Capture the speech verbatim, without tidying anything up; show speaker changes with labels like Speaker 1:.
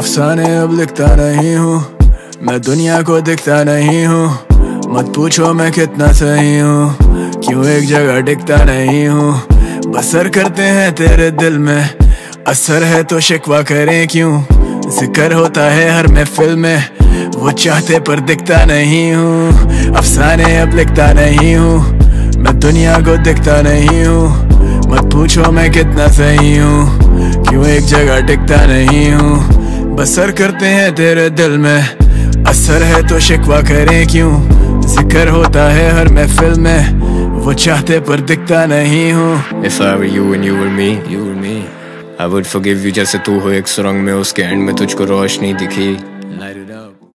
Speaker 1: अफसाने अब लिखता नहीं हूँ, मैं दुनिया को दिखता नहीं हूँ। मत पूछो मैं कितना सही हूँ, क्यों एक जगह टिकता नहीं हूँ। बसर करते हैं तेरे दिल में, असर है तो शिकवा करें क्यों। जिक्र होता है हर महफिल में, वो चाहते पर दिखता नहीं हूँ। अफसाने अब लिखता नहीं हूँ, मैं दुनिया को दिखता नहीं हूँ। मत पूछो मैं कितना सही हूँ, क्यों एक जगह टिकता नहीं हूँ। बसर करते हैं तेरे दिल में, असर है तो शिकवा करें क्यों। जिक्र होता है हर महफिल में, वो चाहते पर दिखता नहीं हूँ।
Speaker 2: If I were you and you were me, you were me, I would forgive you जैसे तू हो एक सुरंग में, उसके एंड में तुझको रोशनी दिखी। Light it up.